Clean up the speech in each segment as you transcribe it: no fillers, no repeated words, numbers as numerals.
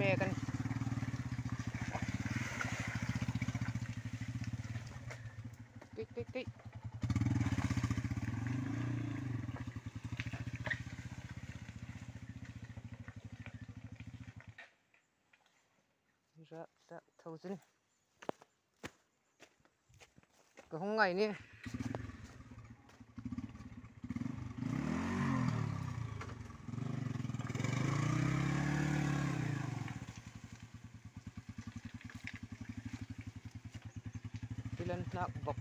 กันติ๊กra đã thâu chân cái hôm ngày nè đi lên nạo bọc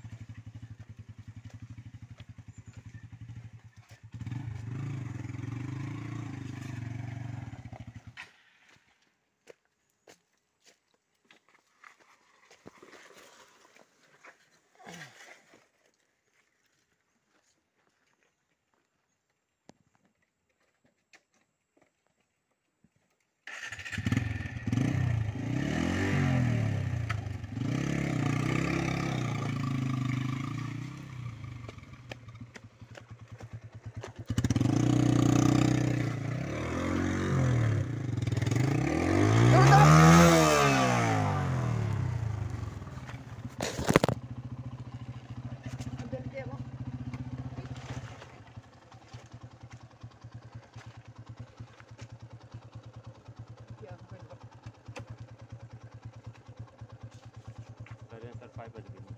Kalian survive aja gitu.